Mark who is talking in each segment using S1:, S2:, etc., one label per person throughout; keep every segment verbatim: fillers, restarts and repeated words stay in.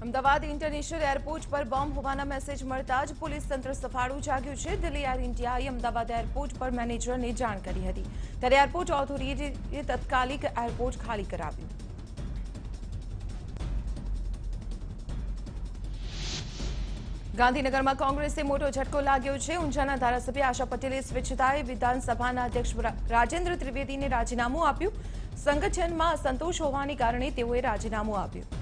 S1: Ahmedabad international airport પર bomb હોવાના message મળતા જ પોલીસ તંત્ર સફાળું જાગ્યું છે। દિલ્હી એર ઇન્ડિયાએ અમદાવાદ એરપોર્ટ પર મેનેજરને જાણ કરી હતી, ત્યારે એરપોર્ટ ઓથોરિટીએ તાત્કાલિક એરપોર્ટ ખાલી કરાવ્યું। ગાંધીનગરમાં કોંગ્રેસે મોટો ઝટકો લાગ્યો છે। ઊંઝાના ધારાસભ્ય આશા પટેલે સ્વેચ્છાએ વિધાનસભાના અધ્યક્ષ રાજેન્દ્ર ત્રિવેદીને રાજીનામું આપ્યું। સંગઠનમાં અસંતોષ હોવાને કારણે તેઓએ રાજીનામું આપ્યું।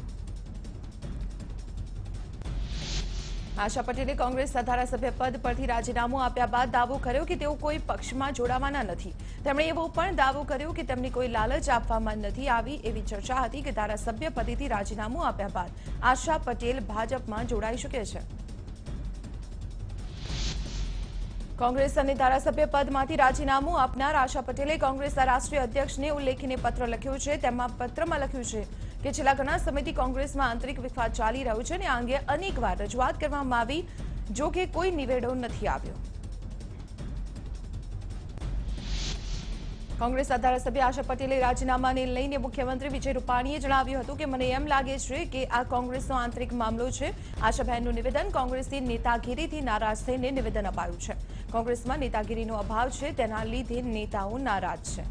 S1: આશા પટેલે કોંગ્રેસના ધારાસભ્ય પદ પરથી રાજીનામું આપ્યા બાદ દાવો કર્યો કે તેઓ કોઈ પક્ષમાં જોડાવાના નથી। તેમણે એવો પણ દાવો કર્યો કે તેમને કોઈ લાલચ આપવામાં નથી આવી। એવી ચર્ચા હતી કે ધારાસભ્ય પદેથી રાજીનામું આપ્યા બાદ આશા પટેલ ભાજપમાં જોડાઈ શકે છે। કોંગ્રેસ અને ધારાસભ્ય પદમાંથી રાજીનામું આપનાર આશા પટેલે કોંગ્રેસના રાષ્ટ્રીય અધ્યક્ષને ઉલ્લેખીને પત્ર લખ્યો છે। તેમાં પત્રમાં લખ્યું છે કે છેલ્લા ઘણા સમયથી કોંગ્રેસમાં આંતરિક વિવાદ ચાલી રહ્યો છે અને આ અંગે અનેકવાર રજૂઆત કરવામાં આવી, જો કે કોઈ નિવેડો નથી આવ્યો। કોંગ્રેસના ધારાસભ્ય આશા પટેલે રાજીનામાને લઈને મુખ્યમંત્રી વિજય રૂપાણીએ જણાવ્યું હતું કે મને એમ લાગે છે કે આ કોંગ્રેસનો આંતરિક મામલો છે। આશાબહેનનું નિવેદન કોંગ્રેસની નેતાગીરીથી નારાજ થઈને નિવેદન અપાયું છે। કોંગ્રેસમાં નેતાગીરીનો અભાવ છે, તેના લીધે નેતાઓ નારાજ છે।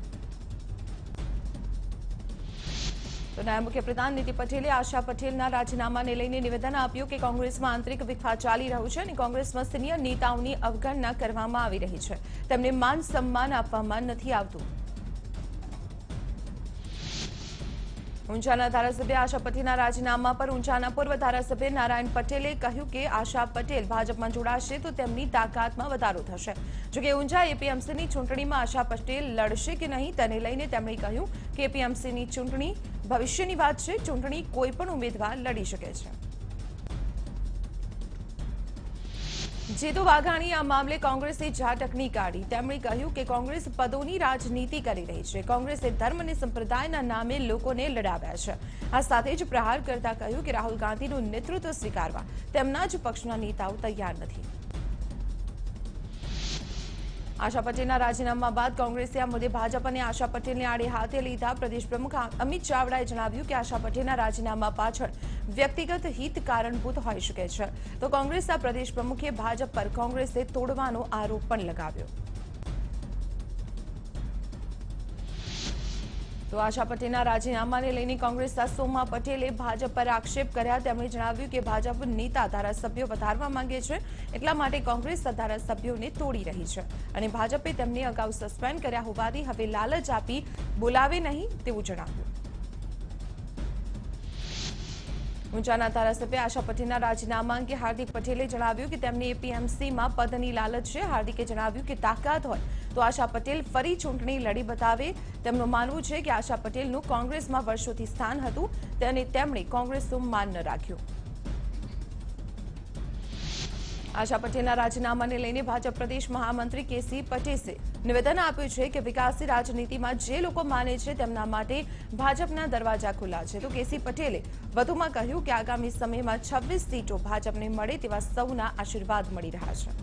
S1: તો નાયબ મુખ્યપ્રધાન નીતિ પટેલે આશા પટેલના રાજીનામાને લઈને નિવેદન આપ્યું કે કોંગ્રેસમાં આંતરિક વિવાદ ચાલી રહ્યો છે અને કોંગ્રેસમાં સિનિયર નેતાઓની અવગણના કરવામાં આવી રહી છે। તેમને માન સન્માન આપવામાં નથી આવતું। ઊંઝાના ધારાસભ્ય આશા પટેલના રાજીનામા પર ઊંઝાના પૂર્વ ધારાસભ્ય નારાયણ પટેલે કહ્યું કે આશા પટેલ ભાજપમાં જોડાશે તો તેમની તાકાતમાં વધારો થશે। જોકે ઊંઝા એપીએમસીની ચૂંટણીમાં આશા પટેલ લડશે કે નહીં તેને લઈને તેમણે કહ્યું કે એપીએમસીની ચૂંટણી ભવિષ્યની વાત છે। ચૂંટણી કોઈ પણ ઉમેદવાર લડી શકે છે। જેતુ વાઘાણી આ મામલે કોંગ્રેસે ઝાટકણી કાઢી। તેમણે કહ્યું કે કોંગ્રેસ પદોની રાજનીતિ કરી રહી છે। કોંગ્રેસે ધર્મ અને સંપ્રદાયના નામે લોકોને લડાવ્યા છે। આ સાથે જ પ્રહાર કરતા કહ્યું કે રાહુલ ગાંધીનું નેતૃત્વ સ્વીકારવા તેમના જ પક્ષના નેતાઓ તૈયાર નથી। આશા પટેલના રાજીનામા બાદ કોંગ્રેસે આ મુદ્દે ભાજપ અને આશા પટેલને આડે હાથે લીધા। પ્રદેશ પ્રમુખ અમિત ચાવડાએ જણાવ્યું કે આશા પટેલના રાજીનામા પાછળ વ્યક્તિગત હિત કારણભૂત હોઈ શકે છે। તો કોંગ્રેસના પ્રદેશ પ્રમુખે ભાજપ પર કોંગ્રેસે તોડવાનો આરોપ પણ લગાવ્યો। તો આશા પટેલના રાજીનામાને લઈને કોંગ્રેસના સોમા પટેલે ભાજપ પર આક્ષેપ કર્યા। તેમણે જણાવ્યું કે ભાજપ નેતા ધારાસભ્યો વધારવા માંગે છે, એટલા માટે કોંગ્રેસના ધારાસભ્યોને તોડી રહી છે અને ભાજપે તેમને અગાઉ સસ્પેન્ડ કર્યા હોવાથી હવે લાલચ આપી બોલાવે નહીં તેવું જણાવ્યું। ઊંઝાના ધારાસભ્ય આશા પટેલના રાજીનામા અંગે હાર્દિક પટેલે જણાવ્યું કે તેમને એપીએમસીમાં પદની લાલચ છે। હાર્દિકે જણાવ્યું કે તાકાત હોય તો આશા પટેલ ફરી ચૂંટણી લડી બતાવે। તેમનું માનવું છે કે આશા પટેલનું કોંગ્રેસમાં વર્ષોથી સ્થાન હતું અને તેમણે કોંગ્રેસનું માન ન રાખ્યું। આશા પટેલના રાજીનામાને લઈને ભાજપ પ્રદેશ મહામંત્રી કેસી પટેલે નિવેદન આપ્યું છે કે વિકાસની રાજનીતિમાં જે લોકો માને છે તેમના માટે ભાજપના દરવાજા ખુલ્લા છે। તો કેસી પટેલે વધુમાં કહ્યું કે આગામી સમયમાં છવ્વીસ સીટો ભાજપને મળે તેવા સૌના આશીર્વાદ મળી રહ્યા છે।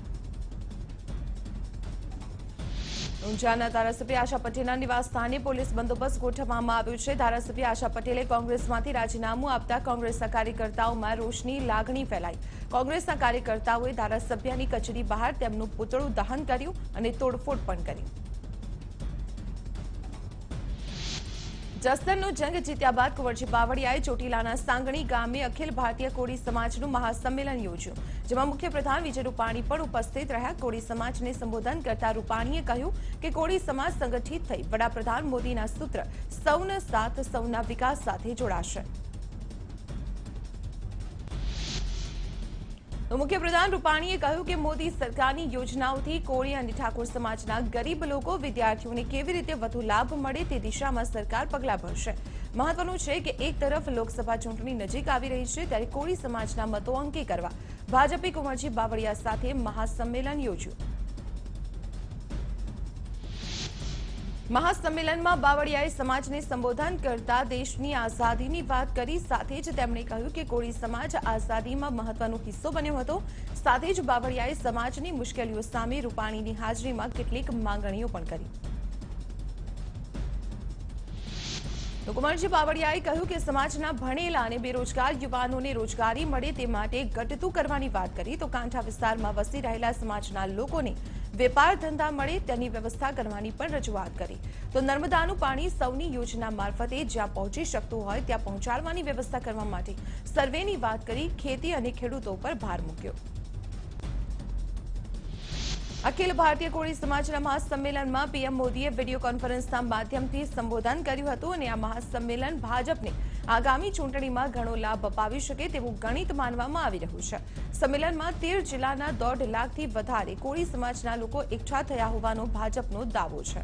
S1: ઊંઝાના ધારાસભ્ય આશા પટેલના નિવાસસ્થાને પોલીસ બંદોબસ્ત ગોઠવવામાં આવ્યો છે। ધારાસભ્ય આશા પટેલે કોંગ્રેસમાંથી રાજીનામું આપતા કોંગ્રેસના કાર્યકર્તાઓમાં રોષની લાગણી ફેલાઈ। કોંગ્રેસના કાર્યકર્તાઓએ ધારાસભ્યની કચેરી બહાર તેમનું પૂતળું દહન કર્યું અને તોડફોડ પણ કરી। જસદણનો જંગ જીત્યા બાદ કુંવરજી બાવળિયાએ ચોટીલાના સાંગણી ગામે અખિલ ભારતીય કોળી સમાજનું મહાસંમેલન યોજ્યું, જેમાં મુખ્યપ્રધાન વિજય રૂપાણી પણ ઉપસ્થિત રહ્યા। કોળી સમાજને સંબોધન કરતા રૂપાણીએ કહ્યું કે કોળી સમાજ સંગઠિત થઈ વડાપ્રધાન મોદીના સૂત્ર સૌનો સાથ સૌના વિકાસ સાથે જોડાશે। તો મુખ્યપ્રધાન રૂપાણીએ કહ્યું કે મોદી સરકારની યોજનાઓથી કોળી અને ઠાકોર સમાજના ગરીબ લોકો, વિદ્યાર્થીઓને કેવી રીતે વધુ લાભ મળે તે દિશામાં સરકાર પગલાં ભરશે। મહત્વનું છે કે એક તરફ લોકસભા ચૂંટણી નજીક આવી રહી છે, ત્યારે કોળી સમાજના મતો અંકે કરવા ભાજપે કુંવરજી બાવળિયા સાથે મહાસંમેલન યોજ્યું। મહાસંમેલનમાં બાવળિયાએ સમાજને સંબોધન કરતા દેશની આઝાદીની વાત કરી। સાથે જ તેમણે કહ્યું કે કોળી સમાજ આઝાદીમાં મહત્વનો હિસ્સો બન્યો હતો। સાથે જ બાવળિયાએ સમાજની મુશ્કેલીઓ સામે રૂપાણીની હાજરીમાં કેટલીક માંગણીઓ પણ કરી। તો કુંવરજી બાવળિયાએ કહ્યું કે સમાજના ભણેલા અને બેરોજગાર યુવાનોને રોજગારી મળે તે માટે ઘટતું કરવાની વાત કરી તો કાંઠા વિસ્તારમાં વસી રહેલા સમાજના લોકોને વેપાર ધંધા મળે તેની વ્યવસ્થા કરવાની પણ રજૂઆત કરી તો નર્મદાનું પાણી સૌની યોજના મારફતે જ્યાં પહોંચી શકતું હોય ત્યાં પહોંચાડવાની વ્યવસ્થા કરવા માટે સર્વેની વાત કરી ખેતી અને ખેડૂતો પર ભાર મૂક્યો। અખિલ ભારતીય કોળી સમાજના મહાસંમેલનમાં પીએમ મોદીએ વિડીયો કોન્ફરન્સના માધ્યમથી સંબોધન કર્યું હતું અને આ મહાસંમેલન ભાજપને આગામી ચૂંટણીમાં ઘણો લાભ અપાવી શકે તેવું ગણિત માનવામાં આવી રહ્યું છે। સંમેલનમાં તેર જિલ્લાના દોઢ લાખથી વધારે કોળી સમાજના લોકો એકઠા થયા હોવાનો ભાજપનો દાવો છે।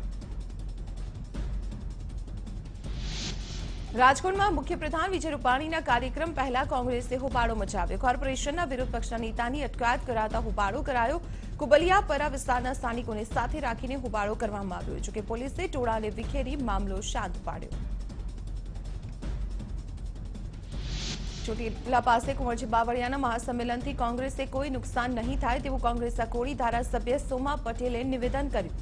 S1: રાજકોટમાં મુખ્યપ્રધાન વિજય રૂપાણીના કાર્યક્રમ પહેલા કોંગ્રેસે હોબાળો મચાવ્યો। કોર્પોરેશનના વિરોધ પક્ષના નેતાની અટકાયત કરાતા હોબાળો કરાયો। કુબલિયાપરા વિસ્તારના સ્થાનિકોને સાથે રાખીને હોબાળો કરવામાં આવ્યો જોકે પોલીસે ટોળાને વિખેરી મામલો શાંત પાડ્યો। ચોટીલા પાસે કુંવરજી બાવળિયાના મહાસંમેલનથી કોંગ્રેસે કોઈ નુકસાન નહીં થાય તેવું કોંગ્રેસના કોળી ધારાસભ્ય સોમા પટેલે નિવેદન કર્યું।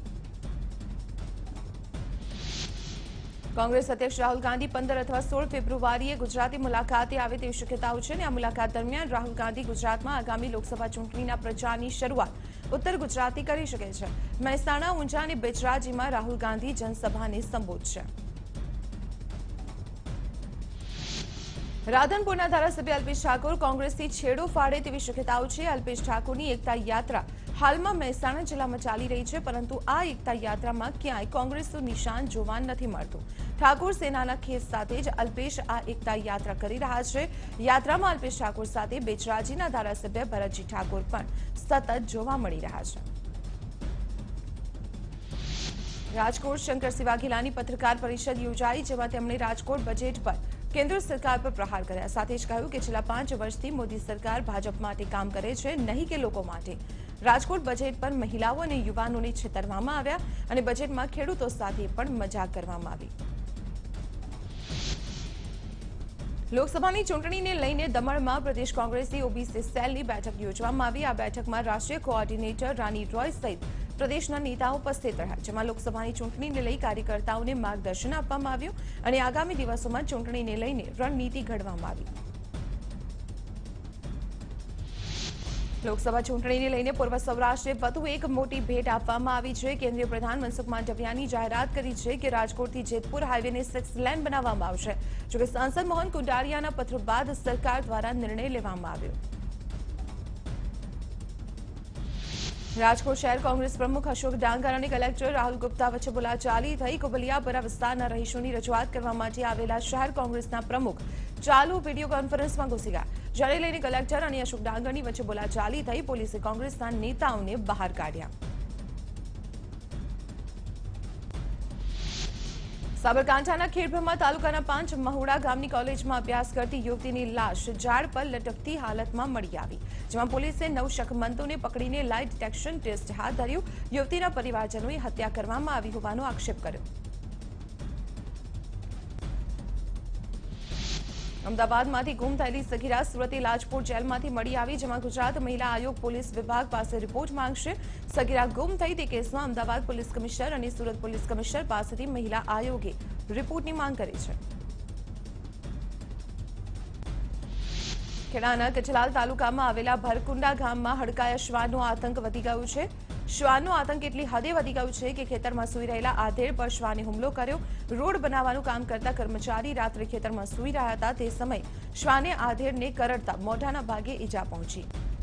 S1: કોંગ્રેસ અધ્યક્ષ રાહુલ ગાંધી પંદર અથવા સોળ ફેબ્રુઆરીએ ગુજરાતની મુલાકાતે આવે તેવી શક્યતાઓ છે અને આ મુલાકાત દરમિયાન રાહુલ ગાંધી ગુજરાતમાં આગામી લોકસભા ચૂંટણીના પ્રચારની શરૂઆત ઉત્તર ગુજરાતથી કરી શકે છે। મહેસાણા, ઊંઝા અને બેચરાજીમાં રાહુલ ગાંધી જનસભાને સંબોધશે। રાધનપુરના ધારાસભ્ય અલ્પેશ ઠાકોર કોંગ્રેસથી છેડો ફાડે તેવી શક્યતાઓ છે। અલ્પેશ ઠાકોરની એકતા યાત્રા હાલમાં મહેસાણા જિલ્લામાં ચાલી રહી છે પરંતુ આ એકતા યાત્રામાં ક્યાંય કોંગ્રેસનું નિશાન જોવા નથી મળતું। ઠાકોર સેનાના ખેસ સાથે જ અલ્પેશ આ એકતા યાત્રા કરી રહ્યા છે। યાત્રામાં અલ્પેશ ઠાકોર સાથે બેચરાજીના ધારાસભ્ય ભરતજી ઠાકોર પણ સતત જોવા મળી રહ્યા છે। રાજકોટ શંકરસિંહ વાઘેલાની પત્રકાર પરિષદ યોજાઈ જેમાં તેમણે રાજકોટ બજેટ પર કેન્દ્ર સરકાર પર પ્રહાર કર્યા। સાથે જ કહ્યું કે છેલ્લા પાંચ વર્ષથી મોદી સરકાર ભાજપ માટે કામ કરે છે નહીં કે લોકો માટે। રાજકોટ બજેટ પર મહિલાઓ અને યુવાનોને છેતરવામાં આવ્યા અને બજેટમાં ખેડૂતો સાથે પણ મજાક કરવામાં આવી। લોકસભાની ચૂંટણીને લઈને દમણમાં પ્રદેશ કોંગ્રેસની ઓબીસી સેલની બેઠક યોજવામાં આવી। આ બેઠકમાં રાષ્ટ્રીય કોઓર્ડિનેટર રાની રોય સહિત પ્રદેશના નેતાઓ ઉપસ્થિત રહ્યા જેમાં લોકસભાની ચૂંટણીને લઈ કાર્યકર્તાઓને માર્ગદર્શન આપવામાં આવ્યું અને આગામી દિવસોમાં ચૂંટણીને લઈને રણનીતિ ઘડવામાં આવી। લોકસભા ચૂંટણીને લઈને પૂર્વ સૌરાષ્ટ્રે વધુ એક મોટી ભેટ આપવામાં આવી છે। કેન્દ્રીય પ્રધાન મનસુખ માંડવિયાની જાહેરાત કરી છે કે રાજકોટથી જેતપુર હાઈવેને સિક્સ લેન બનાવવામાં આવશે જોકે સાંસદ મોહન કુંડારિયાના પત્ર બાદ સરકાર દ્વારા નિર્ણય લેવામાં આવ્યો। રાજકોટ શહેર કોંગ્રેસ પ્રમુખ અશોક ડાંગર અને કલેક્ટર રાહુલ ગુપ્તા વચ્ચે બોલાચાલી થઈ। કુબલિયાપરા વિસ્તારના રહીશોની રજૂઆત કરવા માટે આવેલા શહેર કોંગ્રેસના પ્રમુખ ચાલુ વિડીયો કોન્ફરન્સમાં ઘૂસી ગયા જેને લઈને કલેક્ટર અને અશોક ડાંગરની વચ્ચે બોલાચાલી થઈ। પોલીસે કોંગ્રેસના નેતાઓને બહાર કાઢ્યા। સાબરકાંઠાના ખેડબ્રહ્મા તાલુકાના પાંચ મહુડા ગામની કોલેજમાં અભ્યાસ કરતી યુવતીની લાશ ઝાડ પર લટકતી હાલતમાં મળી આવી જેમાં પોલીસે નવ શકમંદોને પકડીને લાઇટ ડિટેક્શન ટેસ્ટ હાથ ધર્યું। યુવતીના પરિવારજનોએ હત્યા કરવામાં આવી હોવાનો આક્ષેપ કર્યો। અમદાવાદમાંથી ગુમ થયેલી સગીરા સુરતી લાજપોર જેલમાંથી મળી આવી જેમાં ગુજરાત મહિલા આયોગ પોલીસ વિભાગ પાસે રિપોર્ટ માંગશે। સગીરા ગુમ થઈ તે કેસમાં અમદાવાદ પોલીસ કમિશનર અને સુરત પોલીસ કમિશનર પાસેથી મહિલા આયોગે રિપોર્ટની માંગ કરી છે। ખેડાના કચલાલ તાલુકામાં આવેલા ભરકુંડા ગામમાં હડકાયા શ્વાનનો આતંક વધી ગયો છે। શ્વાનનો આતંક એટલી હદે વધી ગયો છે કે ખેતરમાં સૂઈ રહેલા આધેડ પર શ્વાને હુમલો કર્યો। રોડ બનાવવાનું કામ કરતા કર્મચારી રાત્રે ખેતરમાં સૂઈ રહ્યા હતા તે સમયે શ્વાને આધેડને કરડતા મોઢાના ભાગે ઈજા પહોંચી।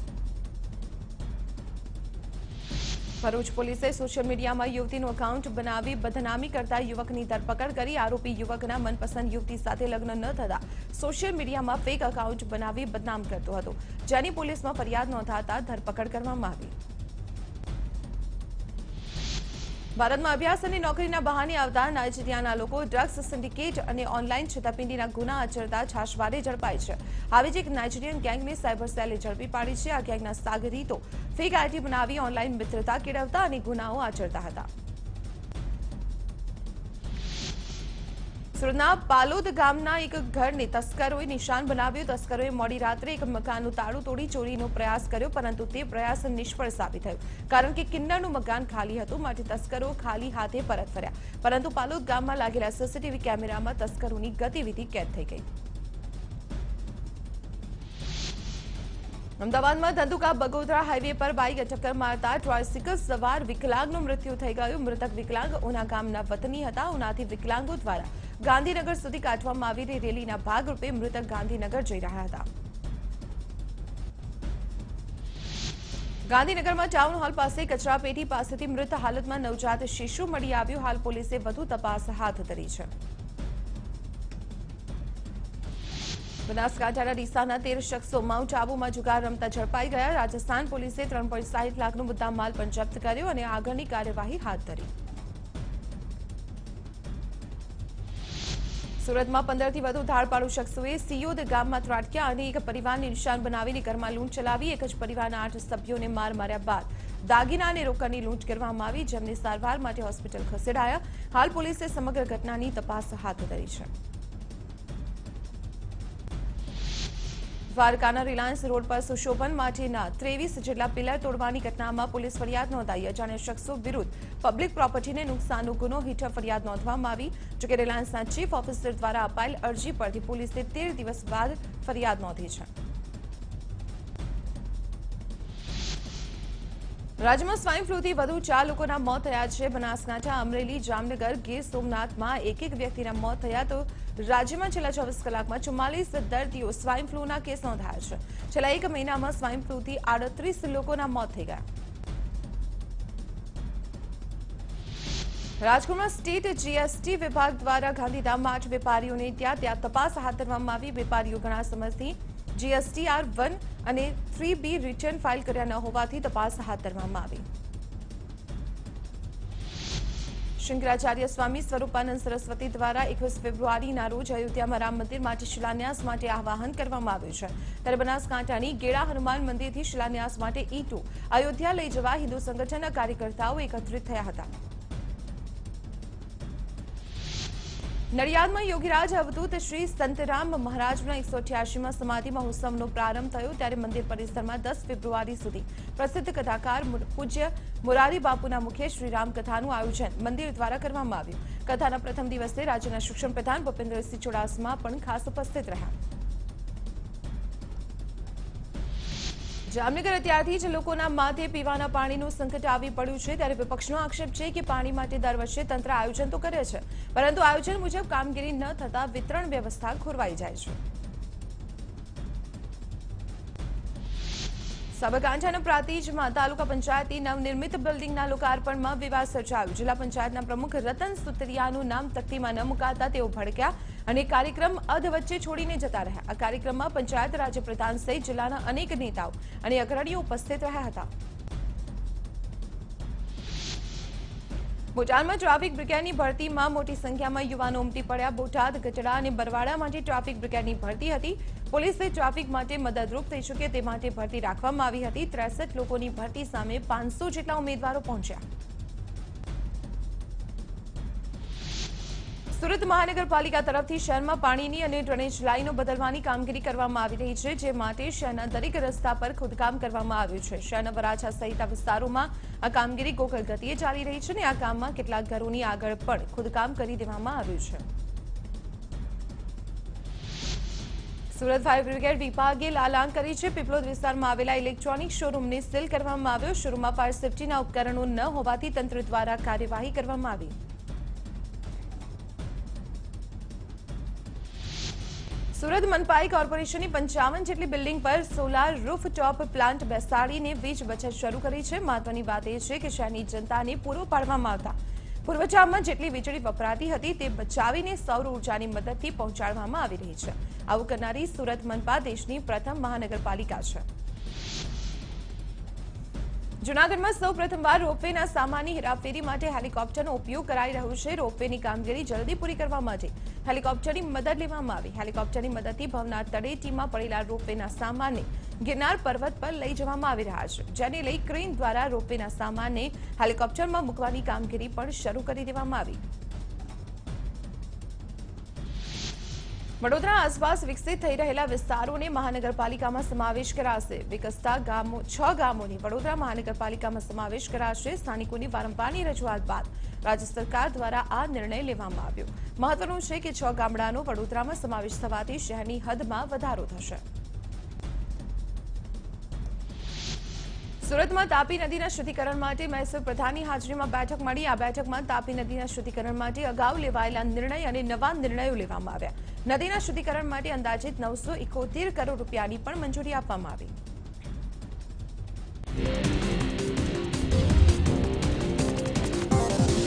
S1: ભરૂચ પોલીસે સોશિયલ મીડિયામાં યુવતીનું એકાઉન્ટ બનાવી બદનામી કરતા યુવકની ધરપકડ કરી। આરોપી યુવકના મનપસંદ યુવતી સાથે લગ્ન ન થતા સોશિયલ મીડિયામાં ફેક એકાઉન્ટ બનાવી બદનામ કરતો હતો જેની પોલીસમાં ફરિયાદ નોંધાતા ધરપકડ કરવામાં આવી। ભારતમાં અભ્યાસ અને નોકરીના બહાને આવતા નાઇજીરિયાના લોકો ડ્રગ્સ સિન્ડિકેટ અને ઓનલાઈન છેતરપિંડીના ગુના આચરતા છાશવારે ઝડપાય છે। આવી જ એક નાઇજીરિયન ગેંગને સાયબર સેલે ઝડપી પાડી છે। આ ગેંગના સાગરીતો ફેક આઈડી બનાવી ઓનલાઈન મિત્રતા કેળવતા અને ગુનાઓ આચરતા હતા। સુરતના પાલોદ ગામના એક ઘરને તસ્કરોએ નિશાન બનાવ્યું। તસ્કરોએ મોડી રાત્રે એક મકાનનું તાળું તોડી ચોરીનો પ્રયાસ કર્યો, પરંતુ તે પ્રયાસ નિષ્ફળ સાબિત થયો, કારણ કે કિન્નરનું મકાન ખાલી હતું, માટે તસ્કરો ખાલી હાથે પરત ફર્યા। પરંતુ પાલોદ ગામમાં લાગેલા સીસીટીવી કેમેરામાં તસ્કરોની ગતિવિધિ કેદ થઈ ગઈ। અમદાવાદમાં ધંધુકા બગોદરા હાઈવે પર બાઇક ટક્કર મારતા ટ્રાયસિકલ સવાર વિકલાંગનું મૃત્યુ થઈ ગયું। મૃતક વિકલાંગ ઉના ગામના વતની હતા। ઉનાથી વિકલાંગો દ્વારા ગાંધીનગર સુધી કાઢવામાં આવેલી રેલીના ભાગરૂપે મૃતક ગાંધીનગર જઈ રહ્યા હતા। ગાંધીનગરમાં ટાઉન હોલ પાસે કચરાપેટી પાસેથી મૃત હાલતમાં નવજાત શિશુ મળી આવ્યું। હાલ પોલીસે વધુ તપાસ હાથ ધરી છે। બનાસકાંઠાના ડીસાના તેર શખ્સો માઉન્ટ આબુમાં જુગાર રમતા ઝડપાઈ ગયા। રાજસ્થાન પોલીસે ત્રણ પોઈન્ટ સાહીઠ લાખનો મુદ્દામાલ પણ જપ્ત કર્યો અને આગળની કાર્યવાહી હાથ ધરી। સુરતમાં પંદરથી વધુ ધાડપાડુ શખ્સોએ સિયોદ ગામમાં ત્રાટક્યા અને એક પરિવારને નિશાન બનાવીને ઘરમાં લૂંટ ચલાવી। એક જ પરિવારના આઠ સભ્યોને માર માર્યા બાદ દાગીના અને રોકડની લૂંટ કરવામાં આવી, જેમને સારવાર માટે હોસ્પિટલ ખસેડાયા। હાલ પોલીસે સમગ્ર ઘટનાની તપાસ હાથ ધરી છે। દ્વારકાના રિલાયન્સ રોડ પર સુશોભન માટેના ત્રેવીસ જેટલા પિલર તોડવાની ઘટનામાં પોલીસ ફરિયાદ નોંધાઈ। અજાણ્યા શખ્સો વિરુદ્ધ પબ્લિક પ્રોપર્ટીને નુકસાનનો ગુનો હેઠળ ફરિયાદ નોંધવામાં આવી। જોકે રિલાયન્સના ચીફ ઓફિસર દ્વારા અપાયેલ અરજી પરથી પોલીસે તેર દિવસ બાદ ફરિયાદ નોંધી છે। રાજ્યમાં સ્વાઇન ફ્લૂથી વધુ ચાર લોકોના મોત થયા છે। બનાસકાંઠા, અમરેલી, જામનગર, ગીર સોમનાથમાં એક એક વ્યક્તિના મોત થયા, તો રાજ્યમાં છેલ્લા ચોવીસ કલાકમાં ચુમ્માલીસ દર્દીઓ સ્વાઇન ફ્લૂના કેસ નોંધાયા છે। છેલ્લા એક મહિનામાં સ્વાઇન ફ્લૂથી આડત્રીસ લોકોના મોત થઈ ગયા। રાજકોટમાં સ્ટેટ જીએસટી વિભાગ દ્વારા ગાંધીધામમાં આઠ વેપારીઓને ત્યાં ત્યાં તપાસ હાથ ધરવામાં આવી। વેપારીઓ ઘણા સમયથી જીએસટીઆર વન અને થ્રી બી રિટર્ન ફાઇલ કર્યા ન હોવાથી તપાસ હાથ ધરવામાં આવી। શંકરાચાર્ય સ્વામી સ્વરૂપાનંદ સરસ્વતી દ્વારા એકવીસ ફેબ્રુઆરીના રોજ અયોધ્યામાં રામ મંદિર માટે શિલાન્યાસ માટે આહવાન કરવામાં આવ્યું છે। ત્યારે બનાસકાંઠાની ગેડા હનુમાન મંદિરથી શિલાન્યાસ માટે ઈંટો અયોધ્યા લઈ જવા હિન્દુ સંગઠનના કાર્યકર્તાઓ એકત્રિત થયા હતા। નડિયાદમાં યોગીરાજ અવધૂત શ્રી સંતરામ મહારાજના એકસો અઠ્યાસીમાં સમાધિ મહોત્સવનો પ્રારંભ થયો, ત્યારે મંદિર પરિસરમાં દસ ફેબ્રુઆરી સુધી પ્રસિદ્ધ કથાકાર પૂજ્ય મોરારી બાપુના મુખે શ્રીરામ કથાનું આયોજન મંદિર દ્વારા કરવામાં આવ્યું। કથાના પ્રથમ દિવસે રાજ્યના શિક્ષણ પ્રધાન ભૂપેન્દ્રસિંહ ચુડાસમા પણ ખાસ ઉપસ્થિત રહ્યા। જામનગર અત્યારથી જ લોકોના માથે પીવાના પાણીનું સંકટ આવી પડ્યું છે, ત્યારે વિપક્ષનો આક્ષેપ છે કે પાણી માટે દર વર્ષે તંત્ર આયોજન તો કરે છે, પરંતુ આયોજન મુજબ કામગીરી ન થતા વિતરણ વ્યવસ્થા ખોરવાઈ જાય છે। સાબરકાંઠાના પ્રાંતિજમાં તાલુકા પંચાયતની નવનિર્મિત બિલ્ડિંગના લોકાર્પણમાં વિવાદ સર્જાયો। જિલ્લા પંચાયતના પ્રમુખ રતન સુતરિયાનું નામ તકતીમાં ન મુકાતા તેઓ ભડક્યા અને કાર્યક્રમ અધ વચ્ચે છોડીને જતા રહ્યા। આ કાર્યક્રમમાં પંચાયત રાજ્ય પ્રધાન સહિત જિલ્લાના અનેક નેતાઓ અને અગ્રણીઓ ઉપસ્થિત રહ્યા હતા। બોટાદમાં ટ્રાફિક બ્રિગેડની ભરતીમાં મોટી સંખ્યામાં યુવાનો ઉમટી પડ્યા। બોટાદ, ગઢડા અને બરવાડા માટે ટ્રાફિક બ્રિગેડની ભરતી હતી। પોલીસે ટ્રાફિક માટે મદદરૂપ થઈ શકે તે માટે ભરતી રાખવામાં આવી હતી। ત્રેસઠ લોકોની ભરતી સામે પાંચસો જેટલા ઉમેદવારો પહોંચ્યા। સુરત મહાનગરપાલિકા તરફથી શહેરમાં પાણીની અને ડ્રેનેજ લાઇનો બદલવાની કામગીરી કરવામાં આવી રહી છે, જે માટે શહેરના દરેક રસ્તા પર ખોદકામ કરવામાં આવ્યું છે। શહેરના વરાછા સહિતના વિસ્તારોમાં આ કામગીરી ગોકળ ગતિએ ચાલી રહી છે અને આ કામમાં કેટલાક ઘરોની આગળ પણ ખોદકામ કરી દેવામાં આવ્યું છે। સુરત ફાયર બ્રિગેડ વિભાગે લાલાંગ કરી છે। પીપલોદ વિસ્તારમાં આવેલા ઇલેક્ટ્રોનિક શોરૂમને સીલ કરવામાં આવ્યો। શોરૂમમાં ફાયર સેફટીના ઉપકરણો ન હોવાથી તંત્ર દ્વારા કાર્યવાહી કરવામાં આવી। સુરત મનપાઈ કોર્પોરેશનની પંચાવન જેટલી બિલ્ડિંગ પર સોલાર રૂફટોપ પ્લાન્ટ બેસાડીને વીજ બચત શરૂ કરી છે। મહત્વની વાત એ છે કે શહેરની જનતાને પૂરો પાડવામાં આવતા પુરવઠામાં જેટલી વીજળી વપરાતી હતી તે બચાવીને સૌર ઉર્જાની મદદથી પહોંચાડવામાં આવી રહી છે। આવું કરનારી સુરત મનપા દેશની પ્રથમ મહાનગરપાલિકા છે। જૂનાગઢમાં સૌ પ્રથમવાર રોપવેના સામાનની હેરાફેરી માટે હેલિકોપ્ટરનો ઉપયોગ કરાઈ રહ્યો છે। રોપવેની કામગીરી જલ્દી પૂરી કરવા માટે હેલિકોપ્ટરની મદદ લેવામાં આવી। હેલિકોપ્ટરની મદદથી ભવનાથ તળેટીમાં પડેલા રોપવેના સામાનને ગિરનાર પર્વત પર લઈ જવામાં આવી રહ્યા છે, જેને લઈ ક્રેન દ્વારા રોપવેના સામાનને હેલિકોપ્ટરમાં મૂકવાની કામગીરી પણ શરૂ કરી દેવામાં આવી। વડોદરા આસપાસ વિકસિત થઈ રહેલા વિસ્તારોને મહાનગરપાલિકામાં સમાવેશ કરાશે. વિકસતા ગામો છ ગામોની વડોદરા મહાનગરપાલિકામાં સમાવેશ કરાશે. સ્થાનિકોની વારંવારની રજૂઆત બાદ રાજ્ય સરકાર દ્વારા આ નિર્ણય લેવામાં આવ્યો. મહત્વનું છે કે છ ગામડાનો વડોદરામાં સમાવેશ થવાથી શહેરની હદમાં વધારો થશે. સુરતમાં તાપી નદીના શુદ્ધિકરણ માટે મહેસૂલ પ્રધાનની હાજરીમાં બેઠક મળી. આ બેઠકમાં તાપી નદીના શુદ્ધિકરણ માટે અગાઉ લેવાયેલા નિર્ણય અને નવા નિર્ણયો લેવામાં આવ્યા. નદીના શુદ્ધિકરણ માટે અંદાજિત નવસો ઇકોતેર કરોડ રૂપિયાની પણ મંજૂરી આપવામાં આવી.